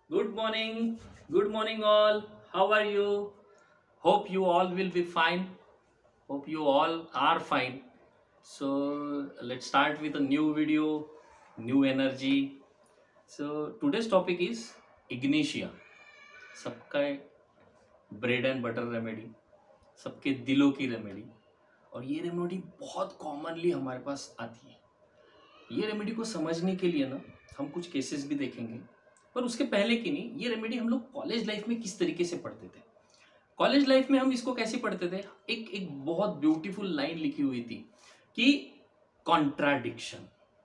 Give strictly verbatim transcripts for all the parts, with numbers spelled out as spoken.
Good morning. Good morning, all. How are you? Hope you all will be fine. Hope you all are fine. So, let's start with a new video, new energy. So, today's topic is Ignitia. सबका bread and butter remedy, सबके दिलों की remedy. और ये remedy बहुत commonly हमारे पास आती है। ये रेमेडी को समझने के लिए ना हम कुछ केसेस भी देखेंगे, पर उसके पहले की नहीं, ये रेमेडी हम लोग कॉलेज लाइफ में किस तरीके से पढ़ते थे। कॉलेज लाइफ में हम इसको कैसे पढ़ते थे, एक एक बहुत ब्यूटीफुल लाइन लिखी हुई थी कि कॉन्ट्राडिक्शन,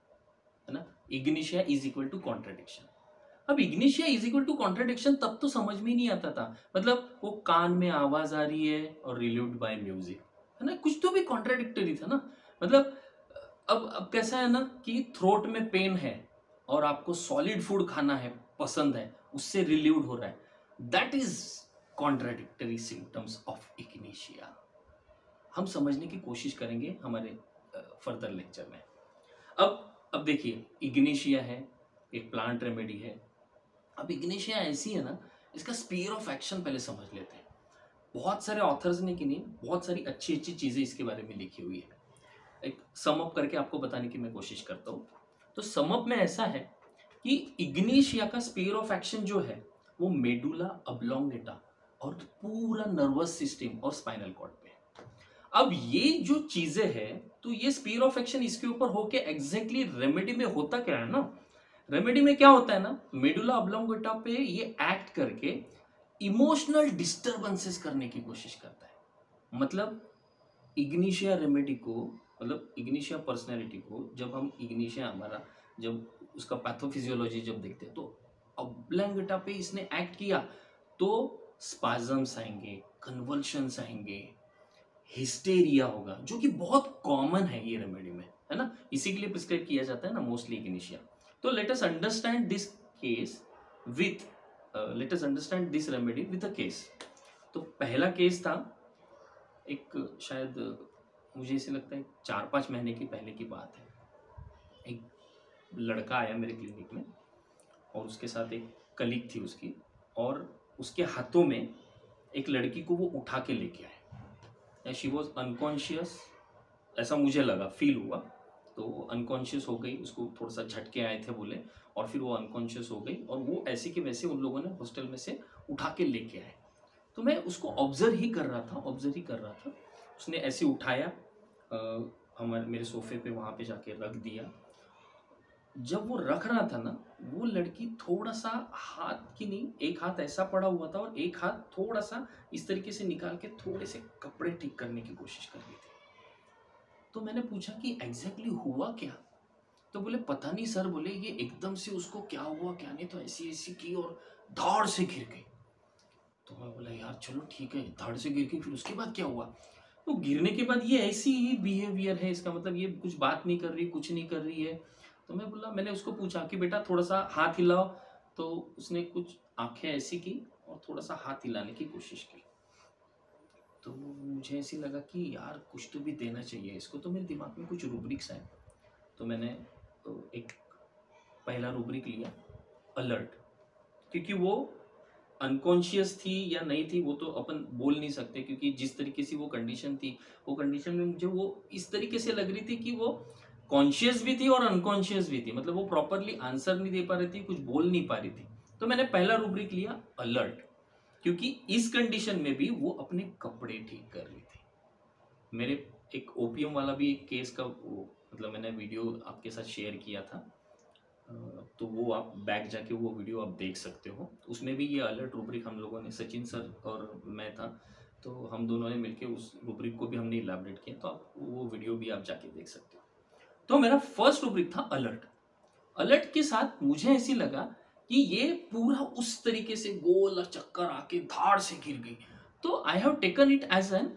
है ना। Ignatia is equal to contradiction. अब Ignatia is equal to contradiction तब तो समझ में ही नहीं आता था। मतलब वो कान में आवाज आ रही है और रिल्यूड बाय म्यूजिक, है ना, कुछ तो भी कॉन्ट्राडिक्टरी था ना। मतलब अब अब कैसा है ना कि थ्रोट में पेन है और आपको सॉलिड फूड खाना है, पसंद है, उससे रिलीव्ड हो रहा है। That is contradictory symptoms of Ignatia. हम समझने की कोशिश करेंगे हमारे फर्दर लेक्चर में। अब अब देखिए, इग्निशिया है, एक प्लांट रेमेडी है। अब इग्निशिया ऐसी है ना, इसका स्पीयर ऑफ एक्शन पहले समझ लेते हैं। बहुत सारे ऑथर्स ने कि नहीं, बहुत सारी अच्छी अच्छी चीजें इसके बारे में लिखी हुई है। एक सम अप करके आपको बताने की मैं कोशिश करता हूँ। तो सम अप में ऐसा है कि इग्निशिया का स्पीयर ऑफ एक्शन जो है वो मेडुला ऑब्लोंगेटा और पूरा नर्वस सिस्टम और स्पाइनल कॉर्ड पे है। अब ये जो चीजें हैं, तो ये स्पीयर ऑफ एक्शन इसके ऊपर होके एग्जैक्टली रेमेडी में होता क्या है ना, रेमेडी में क्या होता है ना, मेडुला ऑब्लोंगेटा पे ये एक्ट करके इमोशनल डिस्टरबेंसेस करने की कोशिश करता है। मतलब इग्निशिया रेमेडी को, मतलब इग्निशिया पर्सनैलिटी को, जब हम इग्निशिया हमारा, जब उसका पैथोफिजियोलॉजी जब देखते हैं, तो ऑब्लोंगेटा पे इसने एक्ट किया तो स्पाजम्स आएंगे, कन्वल्शंस आएंगे, हिस्टेरिया होगा, जो कि बहुत कॉमन है ये रेमेडी में, है ना। इसी के लिए प्रिस्क्राइब किया जाता है ना मोस्टली इग्निशिया। तो let us understand this case with let us understand this remedy with a case. तो पहला केस था, एक शायद मुझे ऐसे लगता है चार पाँच महीने की पहले की बात है। एक लड़का आया मेरे क्लिनिक में और उसके साथ एक कलीग थी उसकी, और उसके हाथों में एक लड़की को वो उठा के लेके आए। शी वॉज अनकॉन्शियस, ऐसा मुझे लगा, फील हुआ। तो अनकॉन्शियस हो गई, उसको थोड़ा सा झटके आए थे बोले, और फिर वो अनकॉन्शियस हो गई, और वो ऐसे के वैसे उन लोगों ने हॉस्टल में से उठा के लेके आए। तो मैं उसको ऑब्जर्व ही कर रहा था, ऑब्जर्व ही कर रहा था। उसने ऐसे उठाया, हमारे मेरे सोफे पे वहाँ पे जाके रख दिया। जब वो रख रहा था ना, वो लड़की थोड़ा सा हाथ की नहीं, एक हाथ ऐसा पड़ा हुआ था और एक हाथ थोड़ा सा इस तरीके से निकाल के थोड़े से कपड़े ठीक करने की कोशिश कर रही थी। तो मैंने पूछा कि एग्जैक्टली हुआ क्या। तो बोले पता नहीं सर, बोले ये एकदम से उसको क्या हुआ क्या नहीं, तो ऐसी ऐसी की और धाड़ से गिर गई। तो मैं बोला यार चलो ठीक है, धाड़ से गिर गई, फिर उसके बाद क्या हुआ। तो गिरने के बाद ये ऐसी ही बिहेवियर है इसका, मतलब ये कुछ बात नहीं कर रही, कुछ नहीं कर रही है। तो मैं बोला, मैंने उसको पूछा कि बेटा थोड़ा सा हाथ हिलाओ। तो उसने कुछ आंखें ऐसी की और थोड़ा सा हाथ हिलाने की कोशिश की। तो मुझे ऐसी लगा कि यार कुछ तो भी देना चाहिए इसको। तो मेरे दिमाग में कुछ रूब्रिक्स आए। तो मैंने तो एक पहला रूब्रिक लिया, अलर्ट। क्योंकि वो अनकॉन्शियस थी या नहीं थी वो तो अपन बोल नहीं सकते, क्योंकि जिस तरीके से वो कंडीशन थी, वो कंडीशन में मुझे वो इस तरीके से लग रही थी कि वो कॉन्शियस भी थी और अनकॉन्शियस भी थी। मतलब वो प्रॉपरली आंसर नहीं दे पा रही थी, कुछ बोल नहीं पा रही थी। तो मैंने पहला रूब्रिक लिया, अलर्ट। क्योंकि इस कंडीशन में भी वो अपने कपड़े ठीक कर रही थी। मेरे एक ओपीएम वाला भी एक केस का वो, मतलब मैंने वीडियो आपके साथ शेयर किया था। तो वो आप बैक जाके वो वीडियो आप देख सकते हो। उसमें भी ये अलर्ट रूब्रिक हम लोगों ने, सचिन सर और मैं था, तो हम दोनों ने मिलके उस रूब्रिक को भी हमने इलाबरेट किया। तो आप वो वीडियो भी आप जाके देख सकते हो। तो मेरा फर्स्ट रूब्रिक था अलर्ट। अलर्ट के साथ मुझे ऐसी लगा कि ये पूरा उस तरीके से गोल चक्कर आके धाड़ से गिर गई। तो I have taken it as an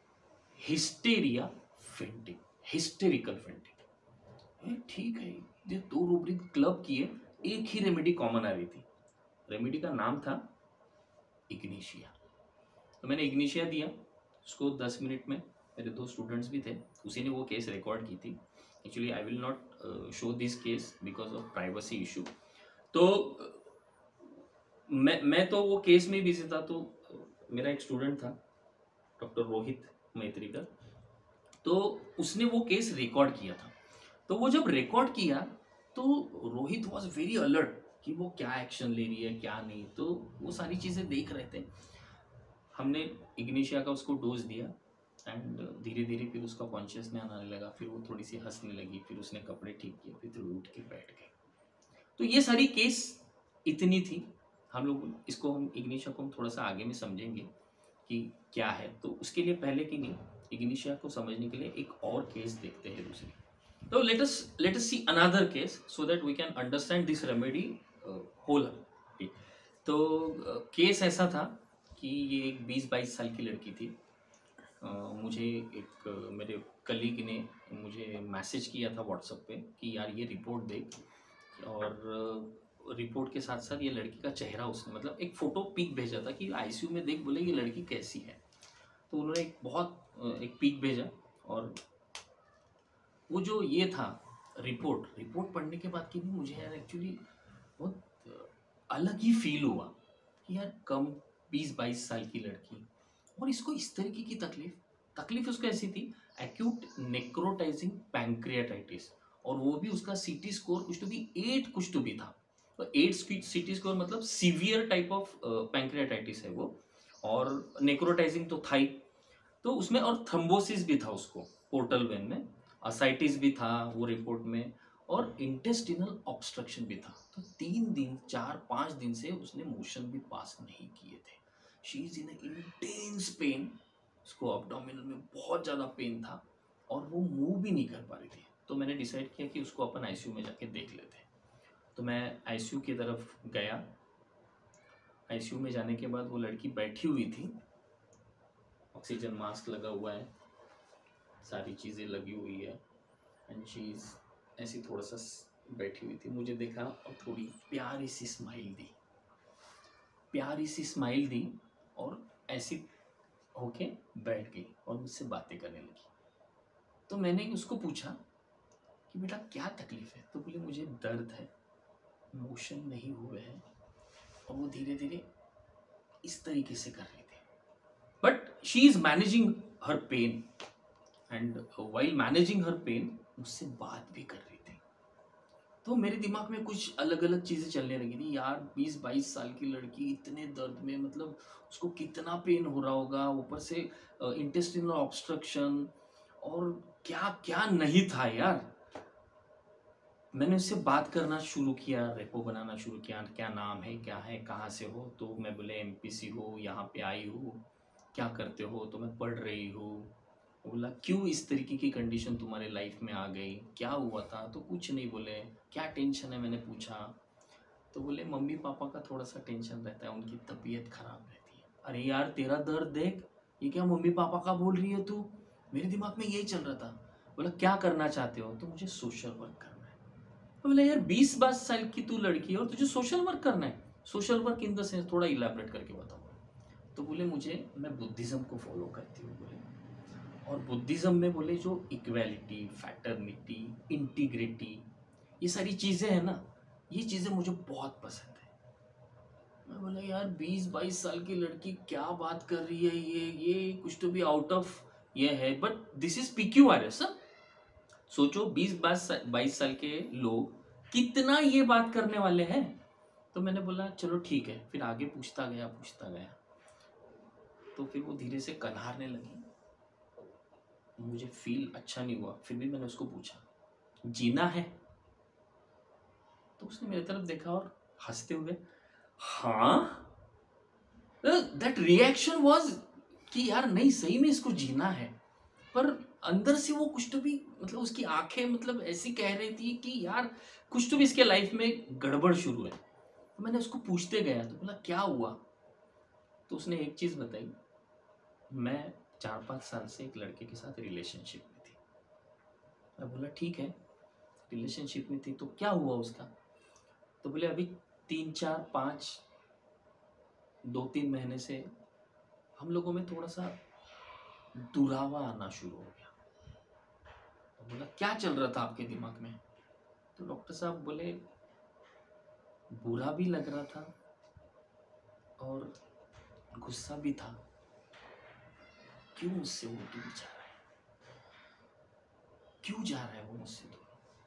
hysteria fainting, hysterical fainting. ठीक है, ये दो रूब्रिक क्लब किए, एक ही रेमेडी कॉमन आ रही थी। रेमेडी का नाम था इग्निशिया। तो मैंने इग्निशिया दिया उसको दस मिनट में। मेरे दो स्टूडेंट्स भी थे, उसी ने वो केस रिकॉर्ड की थी। Actually I will not show this case because of privacy issue. तो मैं मैं तो वो केस में बिजी था। तो मेरा एक स्टूडेंट था डॉक्टर रोहित मैत्री का, तो उसने वो केस रिकॉर्ड किया था। तो वो जब रिकॉर्ड किया तो रोहित वॉज वेरी अलर्ट कि वो क्या एक्शन ले रही है क्या नहीं, तो वो सारी चीज़ें देख रहे थे। हमने इग्निशिया का उसको डोज दिया एंड धीरे धीरे फिर उसका कॉन्शियसनेस आने लगा, फिर वो थोड़ी सी हंसने लगी, फिर उसने कपड़े ठीक किए, फिर थोड़ी उठ के बैठ गई। तो ये सारी केस इतनी थी। हम लोग इसको हम इग्निशिया को हम थोड़ा सा आगे में समझेंगे कि क्या है। तो उसके लिए पहले कि नहीं, इग्निशिया को समझने के लिए एक और केस देखते हैं दूसरी। तो let us let us see another case so that we can understand this remedy whole. तो केस ऐसा था कि ये एक बीस बाईस साल की लड़की थी। अ, मुझे एक अ, मेरे कलीग ने मुझे मैसेज किया था व्हाट्सएप पे कि यार ये रिपोर्ट देख, और रिपोर्ट के साथ साथ ये लड़की का चेहरा, उसने मतलब एक फ़ोटो पिक भेजा था कि आईसीयू में देख, बोले ये लड़की कैसी है। तो उन्होंने एक बहुत अ, एक पिक भेजा, और वो जो ये था रिपोर्ट रिपोर्ट पढ़ने के बाद कि नहीं, मुझे यार एक्चुअली बहुत अ, अलग ही फील हुआ कि यार कम बीस बाईस साल की लड़की, और इसको इस तरीके की तकलीफ तकलीफ उसको ऐसी थी, एक्यूट नेक्रोटाइजिंग पैंक्रियाटाइटिस, और वो भी उसका सीटी स्कोर कुछ तो भी एट कुछ तो भी था। तो एट सीटी स्कोर मतलब सीवियर टाइप ऑफ पैंक्रियाटाइटिस है वो, और नेक्रोटाइजिंग तो था ही। तो उसमें और थ्रोम्बोसिस भी था उसको पोर्टल वेन में, असाइटिस भी था वो रिपोर्ट में, और इंटेस्टिनल ऑब्स्ट्रक्शन भी था। तो तीन दिन चार पाँच दिन से उसने मोशन भी पास नहीं किए थे। She is in intense pain, उसको अब्डोमिनल में बहुत ज़्यादा पेन था, और वो मूव भी नहीं कर पा रही थी। तो मैंने डिसाइड किया कि उसको अपन आईसीयू में जाके देख लेते हैं। तो मैं आईसीयू की तरफ गया। आईसीयू में जाने के बाद वो लड़की बैठी हुई थी, ऑक्सीजन मास्क लगा हुआ है, सारी चीज़ें लगी हुई है, एंड शी इज़ ऐसी थोड़ा सा बैठी हुई थी। मुझे देखा और थोड़ी प्यारी सी स्माइल दी, प्यारी सी स्माइल दी, और ऐसी होके बैठ गई और मुझसे बातें करने लगी। तो मैंने उसको पूछा कि बेटा क्या तकलीफ है। तो बोले मुझे दर्द है, मोशन नहीं हुए हैं, और वो धीरे धीरे इस तरीके से कर रही थी, but she is managing her pain, and while managing her pain मुझसे बात भी कर रही थी। तो मेरे दिमाग में कुछ अलग अलग चीज़ें चलने लगी थी। यार बीस बाईस साल की लड़की इतने दर्द में, मतलब उसको कितना पेन हो रहा होगा, ऊपर से इंटेस्टिनल ऑब्स्ट्रक्शन, और क्या क्या नहीं था यार। मैंने उससे बात करना शुरू किया, रेपो बनाना शुरू किया, क्या नाम है, क्या है, कहाँ से हो। तो मैं बोले एमपीसी हो, यहाँ पे आई हूँ, क्या करते हो। तो मैं पढ़ रही हूँ। बोला क्यों इस तरीके की कंडीशन तुम्हारे लाइफ में आ गई, क्या हुआ था। तो कुछ नहीं बोले। क्या टेंशन है, मैंने पूछा। तो बोले मम्मी पापा का थोड़ा सा टेंशन रहता है, उनकी तबीयत खराब रहती है। अरे यार तेरा दर्द देख, ये क्या मम्मी पापा का बोल रही है तू। मेरे दिमाग में यही चल रहा था। बोला क्या करना चाहते हो। तो मुझे सोशल वर्क करना है। तो बोला यार बीस बाईस साल की तू लड़की है और तुझे सोशल वर्क करना है। Social work in the sense थोड़ा इलेबरेट करके बताओ। तो बोले मुझे, मैं बुद्धिज्म को फॉलो करती हूँ बोले, और बुद्धिज्म में बोले जो इक्वालिटी, फैटर्निटी, इंटीग्रिटी, ये सारी चीज़ें हैं ना, ये चीज़ें मुझे बहुत पसंद है। मैं बोला यार बीस बाईस साल की लड़की क्या बात कर रही है, ये ये कुछ तो भी आउट ऑफ ये है, बट दिस इज पीक्यूआरएस। सोचो बीस बाईस साल के लोग कितना ये बात करने वाले हैं। तो मैंने बोला चलो ठीक है, फिर आगे पूछता गया पूछता गया। तो फिर वो धीरे से कन्हारने लगी। मुझे फील अच्छा नहीं हुआ, फिर भी मैंने उसको पूछा जीना है। तो उसने मेरी तरफ देखा और हंसते हुए हाँ, दैट रिएक्शन वाज कि यार नहीं सही में इसको जीना है। पर अंदर से वो कुछ तो भी, मतलब उसकी आंखें मतलब ऐसी कह रही थी कि यार कुछ तो भी इसके लाइफ में गड़बड़ शुरू है। तो मैंने उसको पूछते गया, तो बोला क्या हुआ। तो उसने एक चीज़ बताई, मैं चार पाँच साल से एक लड़के के साथ रिलेशनशिप में थी। मैं बोला ठीक है, रिलेशनशिप में थी तो क्या हुआ उसका। तो बोले अभी तीन चार पाँच दो तीन महीने से हम लोगों में थोड़ा सा दुरावा आना शुरू हो गया। तो बोला क्या चल रहा था आपके दिमाग में। तो डॉक्टर साहब बोले बुरा भी लग रहा था और गुस्सा भी था, क्यों मुझसे वो दूर जा रहा है, क्यों जा रहा है वो मुझसे दूर।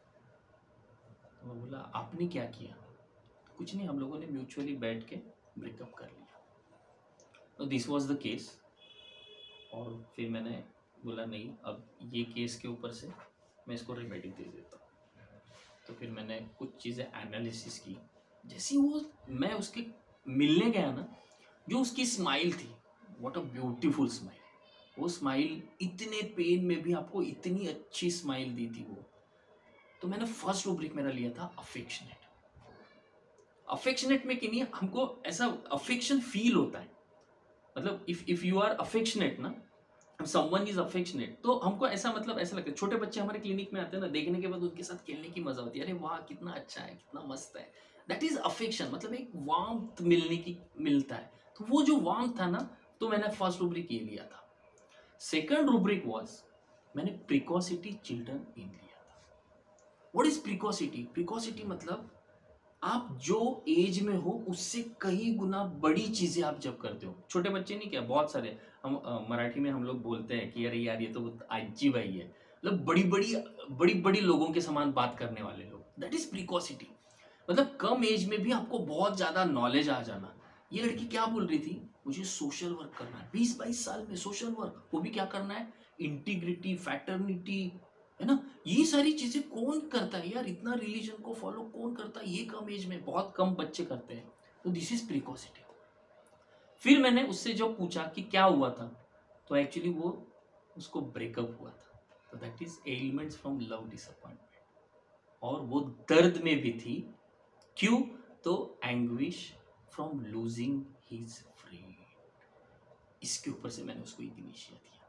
तो मैं बोला आपने क्या किया? कुछ नहीं, हम लोगों ने म्यूचुअली बैठ के ब्रेकअप कर लिया। तो दिस वाज द केस। और फिर मैंने बोला नहीं, अब ये केस के ऊपर से मैं इसको रेमेडी दे देता हूँ। तो फिर मैंने कुछ चीज़ें एनालिसिस की। जैसी वो मैं उसके मिलने गया ना, जो उसकी स्माइल थी, व्हाट अ ब्यूटीफुल स्माइल। वो स्माइल, इतने पेन में भी आपको इतनी अच्छी स्माइल दी थी वो। तो मैंने फर्स्ट रूब्रिक मेरा लिया था अफेक्शनेट। अफेक्शनेट में कि नहीं, हमको ऐसा अफेक्शन फील होता है, मतलब if if you are affectionate ना, समवन इज अफेक्शनेट, तो हमको ऐसा मतलब ऐसा लगता है। छोटे बच्चे हमारे क्लिनिक में आते हैं ना, देखने के बाद उनके साथ खेलने की मजा होती है, अरे वाह कितना अच्छा है, कितना मस्त है। दैट इज अफेक्शन, मतलब एक वार्मथ मिलने की मिलता है। तो वो जो वार्मथ था ना, तो मैंने फर्स्ट रूब्रिक ये लिया था। सेकंड रूब्रिक वाज, मैंने प्रिकॉसिटी चिल्ड्रन इन लिया था। What is प्रिकॉसिटी? प्रिकॉसिटी मतलब आप जो एज में हो उससे कई गुना बड़ी चीजें आप जब करते हो। छोटे बच्चे नहीं, क्या बहुत सारे हम अ, मराठी में हम लोग बोलते हैं कि अरे यार ये तो आजी भाई है, मतलब बड़ी बड़ी बड़ी बड़ी लोगों के समान बात करने वाले लोग। That is precocity. मतलब कम एज में भी आपको बहुत ज्यादा नॉलेज आ जाना। ये लड़की क्या बोल रही थी, मुझे सोशल वर्क करना है, बीस बाईस साल में सोशल वर्क, वो भी क्या करना है, इंटीग्रिटी, फैटर्निटी, है ना। ये सारी चीजें कौन करता है यार, इतना रिलीजन को फॉलो कौन करता है, ये कम एज में बहुत कम बच्चे करते हैं। तो दिस इज प्रिकॉसिटी। फिर मैंने उससे जब पूछा कि क्या हुआ था, तो एक्चुअली वो उसको ब्रेकअप हुआ था। तो that is elements from love disappointment, और वो दर्द में भी थी। क्यों? तो anguish from losing his friend. इसके ऊपर से मैंने उसको इग्निशिया दिया।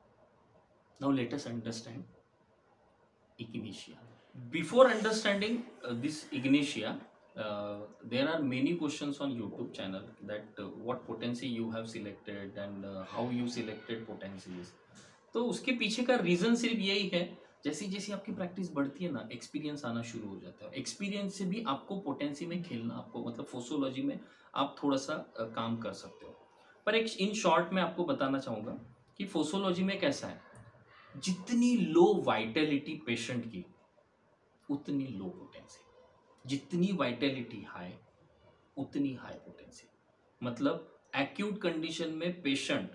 Now let us understand ignitia. Before understanding uh, this ignitia, uh, there are many questions on YouTube channel that uh, what potency you have selected and uh, how you selected potencies. तो उसके पीछे का reason सिर्फ यही है, जैसी जैसी आपकी प्रैक्टिस बढ़ती है ना, एक्सपीरियंस आना शुरू हो जाता है। एक्सपीरियंस से भी आपको पोटेंसी में खेलना, आपको मतलब फोसोलॉजी में आप थोड़ा सा uh, काम कर सकते हो। पर एक इन शॉर्ट में आपको बताना चाहूँगा कि फोसोलॉजी में कैसा है, जितनी लो वाइटलिटी पेशेंट की उतनी लो पोटेंसी, जितनी वाइटलिटी हाई उतनी हाई पोटेंसी। मतलब एक्यूट कंडीशन में पेशेंट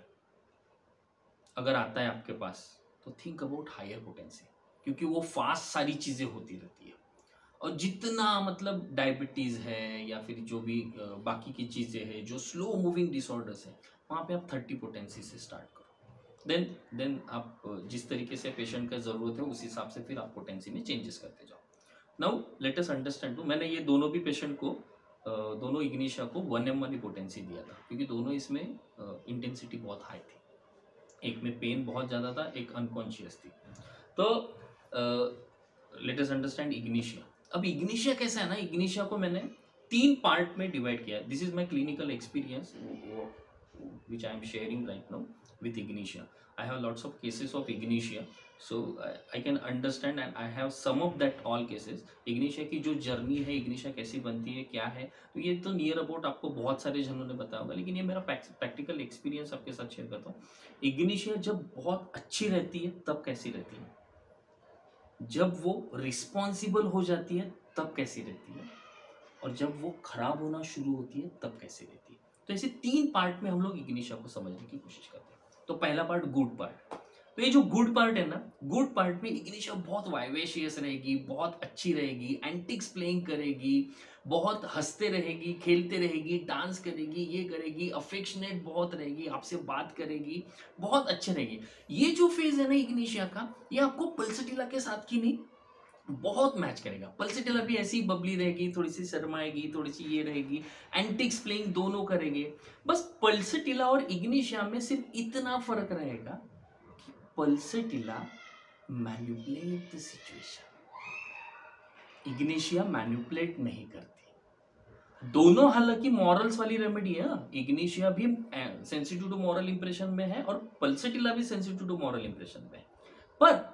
अगर आता है आपके पास, तो थिंक अबाउट हायर पोटेंसी, क्योंकि वो फास्ट सारी चीजें होती रहती है। और जितना मतलब डायबिटीज है या फिर जो भी बाकी की चीजें हैं जो स्लो मूविंग डिसऑर्डर्स है, वहाँ पे आप थर्टी पोटेंसी से स्टार्ट करो। देन देन आप जिस तरीके से पेशेंट का ज़रूरत है उस हिसाब से फिर आप पोटेंसी में चेंजेस करते जाओ। Now let us understand. मैंने ये दोनों भी पेशेंट को दोनों इग्निशिया को वन एम वाली पोटेंसी दिया था, क्योंकि दोनों इसमें इंटेंसिटी बहुत हाई थी। एक में पेन बहुत ज़्यादा था, एक अनकॉन्शियस थी। तो लेट अस अंडरस्टैंड इग्निशिया। अब इग्निशिया कैसा है ना, इग्निशिया को मैंने तीन पार्ट में डिवाइड किया है। This is my clinical experience which I am sharing right now with ignitia. I have lots of cases of ignitia, so I, I can understand and I have some of that all cases. ignitia की जो journey है, ignitia कैसी बनती है, क्या है, तो ये तो नियर अबाउट आपको बहुत सारे जनों ने बताया होगा, लेकिन ये मेरा प्रैक्टिकल एक्सपीरियंस आपके साथ शेयर करता हूँ। ignitia जब बहुत अच्छी रहती है तब कैसी रहती है, जब वो रिस्पॉन्सिबल हो जाती है तब कैसी रहती है, और जब वो खराब होना शुरू होती है तब कैसी रहती है। तो ऐसे तीन पार्ट में हम लोग इग्निशिया को समझने की कोशिश करते हैं। तो पहला पार्ट गुड पार्ट। तो ये जो गुड पार्ट है ना, गुड पार्ट में इग्निशिया बहुत वाइवेशियस रहेगी, बहुत अच्छी रहेगी, एंटिक्स प्लेइंग करेगी, बहुत हंसते रहेगी, खेलते रहेगी, डांस करेगी, ये करेगी, अफेक्शनेट बहुत रहेगी, आपसे बात करेगी, बहुत अच्छे रहेगी। ये जो फेज है ना इग्निशिया का, ये आपको पल्सटिला के साथ की नहीं बहुत मैच करेगा। पल्सटिला भी ऐसी बबली रहेगी, थोड़ी सी शर्माएगी, थोड़ी सी ये रहेगी, एंटिक्स प्लेइंग दोनों करेंगे। बस पल्सटिला और इग्निशिया में सिर्फ इतना फर्क रहेगा कि Pulsatilla manipulate the situation, Ignatia manipulate नहीं करती। दोनों हालांकि मॉरल्स वाली रेमेडी है, इग्निशिया भी सेंसिटिव टू मॉरल इंप्रेशन में है और पल्सटिला भी सेंसिटिव टू मॉरल इंप्रेशन में है, पर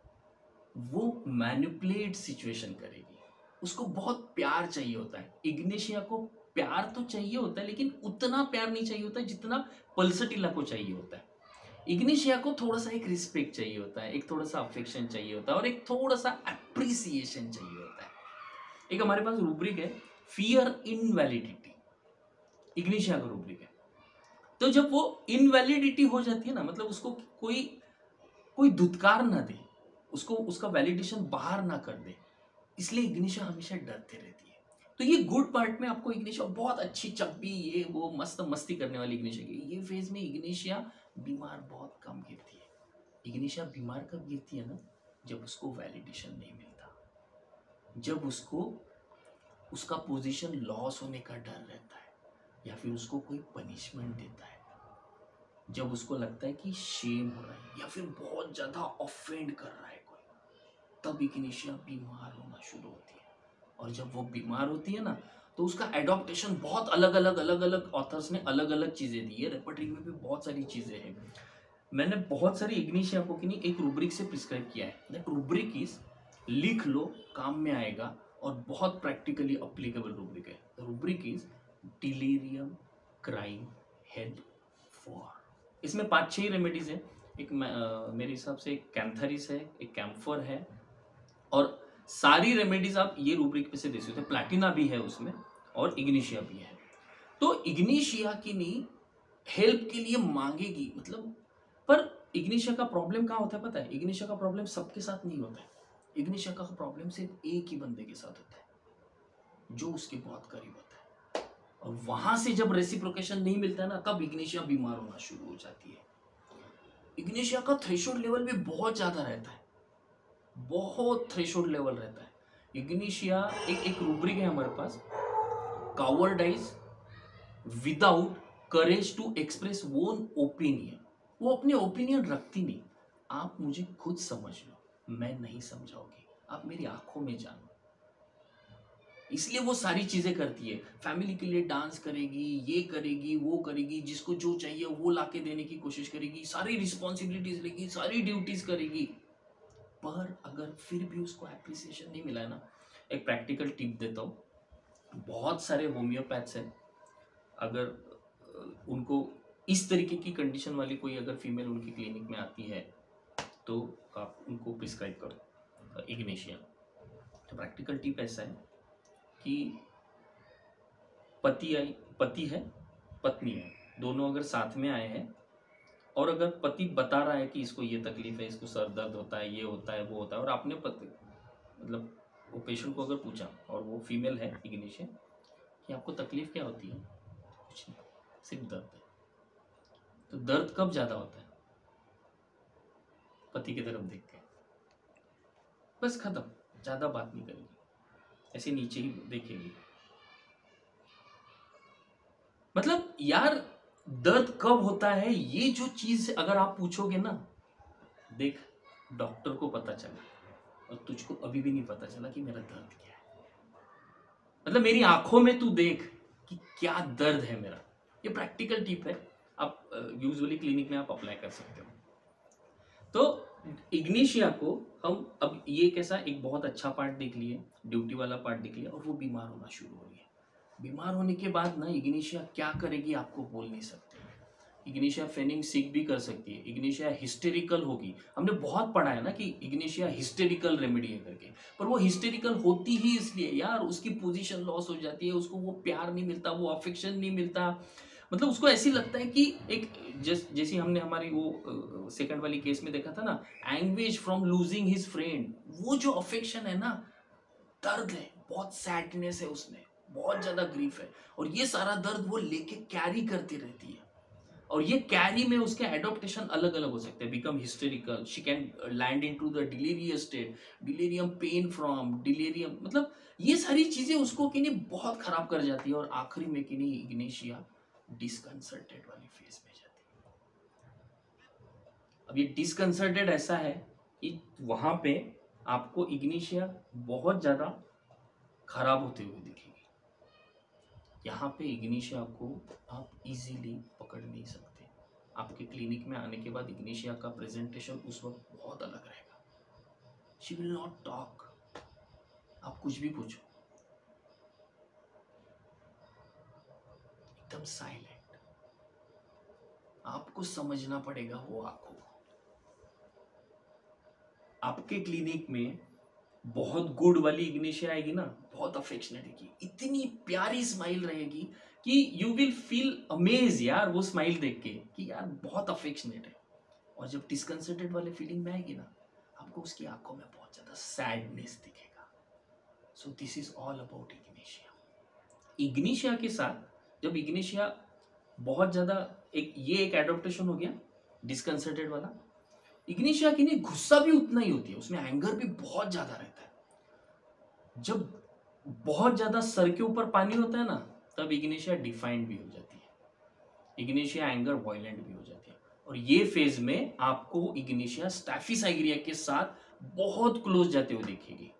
वो मैनिपुलेट सिचुएशन करेगी, उसको बहुत प्यार चाहिए होता है। इग्निशिया को प्यार तो चाहिए होता है, लेकिन उतना प्यार नहीं चाहिए होता है जितना पल्सटिला को चाहिए होता है। इग्निशिया को थोड़ा सा एक रिस्पेक्ट चाहिए होता है, एक थोड़ा सा अफेक्शन चाहिए होता है, और एक थोड़ा सा अप्रिसिएशन चाहिए होता है। एक हमारे पास रूब्रिक है, फियर इनवैलिडिटी, इग्निशिया का रूब्रिक है। तो जब वो इनवैलिडिटी हो जाती है ना, मतलब उसको कोई कोई धुतकार ना दे, उसको उसका वैलिडेशन बाहर ना कर दे, इसलिए इग्निशिया हमेशा डरते रहती है। तो ये गुड पार्ट में आपको इग्निशिया बहुत अच्छी चब्बी, ये वो मस्त मस्ती करने वाली इग्निशिया की, ये फेज में इग्निशिया बीमार बहुत कम गिरती है। इग्निशिया बीमार कब गिरती है ना, जब उसको वैलिडेशन नहीं मिलता, जब उसको उसका पोजीशन लॉस होने का डर रहता है, या फिर उसको कोई पनिशमेंट देता है, जब उसको लगता है कि शेम हो रहा है या फिर बहुत ज्यादा ऑफेंड कर रहा है कोई, तब इग्निशिया बीमार होना शुरू होती है। और जब वो बीमार होती है ना, तो उसका एडॉप्टेशन बहुत अलग अलग अलग अलग ऑथर्स ने अलग अलग चीजें दी है, रेपर्टरी में भी बहुत सारी चीजें हैं। मैंने बहुत सारी इग्निशिया को कि नहीं एक रूब्रिक से प्रिस्क्राइब किया है। दैट रूब्रिक इज, लिख लो, काम में आएगा और बहुत प्रैक्टिकली अप्लीकेबल रूब्रिक है। Rubric is delirium crime help for. इसमें पांच छह रेमेडीज है। एक आ, मेरे हिसाब से एक कैंथरिस है, एक कैम्फर है, और सारी रेमेडीज आप ये रूब्रिक पे से दे सकते हो। प्लैटिना भी है उसमें और इग्निशिया भी है। तो इग्निशिया की नी हेल्प के लिए मांगेगी, मतलब, पर इग्निशिया का प्रॉब्लम कहाँ होता है पता है? इग्निशिया का प्रॉब्लम सबके साथ नहीं होता है। इग्निशिया का प्रॉब्लम सिर्फ एक ही बंदे के साथ होता है, जो उसके बहुत करीब होता है। और वहां से जब रेसिप्रोकेशन नहीं मिलता है ना, तब इग्निशिया बीमार होना शुरू हो जाती है। इग्निशिया का थ्रेशोल्ड लेवल भी बहुत ज्यादा रहता है, बहुत थ्रेशोल्ड लेवल रहता है। इग्निशिया एक एक रूब्रिक है हमारे पास, cowardice without courage to express own opinion. वो अपने ओपिनियन रखती नहीं। आप मुझे खुद समझ लो, मैं नहीं समझाऊंगी, आप मेरी आंखों में जानो। इसलिए वो सारी चीजें करती है, फैमिली के लिए डांस करेगी, ये करेगी, वो करेगी, जिसको जो चाहिए वो लाके देने की कोशिश करेगी, सारी रिस्पॉन्सिबिलिटीज लेगी, सारी ड्यूटीज करेगी। पर अगर फिर भी उसको एप्रिसिएशन नहीं मिला है ना, एक प्रैक्टिकल टिप देता हूँ। बहुत सारे होम्योपैथ्स हैं, अगर उनको इस तरीके की कंडीशन वाली कोई अगर फीमेल उनकी क्लिनिक में आती है, तो आप उनको प्रिस्क्राइब करो इग्निशिया। तो प्रैक्टिकल टिप ऐसा है कि पति आई पति है, पत्नी है, दोनों अगर साथ में आए हैं, और अगर पति बता रहा है कि इसको ये तकलीफ है, इसको सर दर्द होता है, ये होता है, वो होता है, और आपने पति मतलब वो पेशेंट को अगर पूछा, और वो फीमेल है इग्निशिया, कि आपको तकलीफ क्या होती है, कुछ नहीं, सिर्फ दर्द है। तो दर्द कब ज्यादा होता है? पति की तरफ देख के, बस खत्म, ज्यादा बात नहीं करेगी, ऐसे नीचे ही देखेगी। मतलब यार, दर्द कब होता है, ये जो चीज अगर आप पूछोगे ना, देख, डॉक्टर को पता चला और तुझको अभी भी नहीं पता चला कि मेरा दर्द क्या है। मतलब मेरी आंखों में तू देख कि क्या दर्द है मेरा। ये प्रैक्टिकल टिप है, आप यूजुअली क्लिनिक में आप अप्लाई कर सकते हो। तो इग्निशिया को हम अब ये कैसा, एक बहुत अच्छा पार्ट देख लिए, ड्यूटी वाला पार्ट देख लिया, और वो बीमार होना शुरू हो रही है। बीमार होने के बाद ना इग्निशिया क्या करेगी आपको बोल नहीं सकते। इग्निशिया फेनिंग सिक भी कर सकती है, इग्निशिया हिस्टेरिकल होगी। हमने बहुत पढ़ा है ना कि इग्निशिया हिस्टेरिकल रेमेडी है करके, पर वो हिस्टेरिकल होती ही इसलिए यार उसकी पोजीशन लॉस हो जाती है, उसको वो प्यार नहीं मिलता, वो अफेक्शन नहीं मिलता। मतलब उसको ऐसी लगता है कि एक जैस जैसी हमने हमारी वो सेकंड वाली केस में देखा था ना, anguish from losing his friend, वो जो अफेक्शन है ना, दर्द है, बहुत सैडनेस है उसमें, बहुत ज्यादा ग्रीफ है, और ये सारा दर्द वो लेके कैरी करती रहती है। और ये कैरी में उसके एडॉप्टेशन अलग अलग हो सकते हैं, become hysterical, she can land into the delirious state, delirium pain from delirium, मतलब ये सारी चीजें उसको कि नहीं बहुत खराब कर जाती है, और आखिरी में कि नहीं इग्निशिया डिस्कंसर्टेड वाली फेज में जाती है। अब ये डिस्कंसर्टेड ऐसा है कि वहां पे आपको इग्निशिया बहुत ज्यादा खराब होते हुए दिखेगी। यहाँ पे इग्निशिया को आप इजीली पकड़ नहीं सकते। आपके क्लिनिक में आने के बाद इग्निशिया का प्रेजेंटेशन उस वक्त बहुत अलग रहेगा। शी विल नॉट टॉक, आप कुछ भी पूछो, एकदम साइलेंट। आपको समझना पड़ेगा वो आंखों को। आपके क्लिनिक में बहुत गुड वाली इग्निशिया आएगी ना, बहुत अफेक्शनेट रहेगी, इतनी प्यारी स्माइल रहेगी कि यू विल फील अमेज यार वो स्माइल देख के कि यार बहुत अफेक्शनेट है। और जब डिस्कंसर्टेड वाले फीलिंग में आएगी ना, आपको उसकी आंखों में बहुत ज्यादा सैडनेस दिखेगा। So this is all about Ignatia. Ignatia के साथ जब इग्निशिया बहुत ज्यादा, एक ये एक एडोप्टेशन हो गया डिस्कंसर्टेड वाला। इग्निशिया की नहीं, गुस्सा भी उतना ही होती है, उसमें एंगर भी बहुत ज्यादा रहता है। जब बहुत ज्यादा सर के ऊपर पानी होता है ना, तब इग्निशिया डिफाइंड भी हो जाती है। इग्निशिया एंगर वॉयलेंट भी हो जाती है। और ये फेज में आपको इग्निशिया स्टैफिसाइग्रिया के साथ बहुत क्लोज जाते हुए दिखेगी,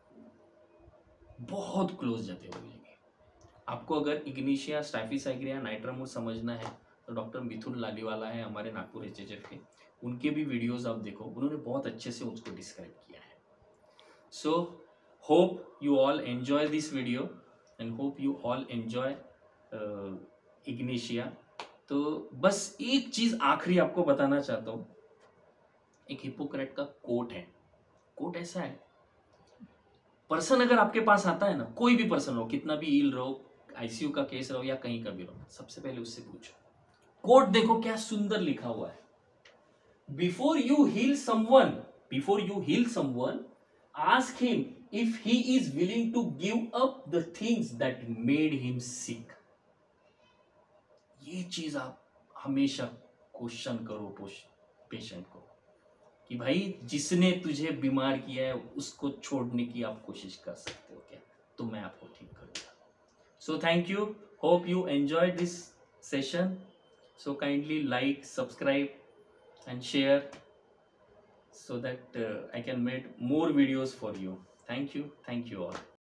बहुत क्लोज जाते हुए दिखेगी। आपको अगर इग्निशिया स्टैफिसाइग्रिया नाइट्रामोर समझना है तो डॉक्टर मिथुन लालीवाला है हमारे नागपुर एच एच एफ के, उनके भी वीडियोस आप देखो, उन्होंने बहुत अच्छे से उसको डिस्क्राइब किया है। So hope you all enjoy this video and hope you all enjoy Ignatia. तो बस एक चीज आखिरी आपको बताना चाहता हूँ। एक हिप्पोक्रेट का कोट है। कोट ऐसा है, पर्सन अगर आपके पास आता है ना, कोई भी पर्सन हो, कितना भी इल रहो, आईसीयू का केस रहो या कहीं का भी रहो, सबसे पहले उससे पूछो। कोट देखो क्या सुंदर लिखा हुआ है, before you heal someone, before you heal someone, ask him if he is willing to give up the things that made him sick. ये चीज आप हमेशा क्वेश्चन करो पेशेंट को कि भाई जिसने तुझे बीमार किया है उसको छोड़ने की आप कोशिश कर सकते हो क्या, तो मैं आपको ठीक करूंगा। So thank you, hope you enjoy this session. So kindly like, subscribe and share so that uh, I can make more videos for you. Thank you. Thank you all.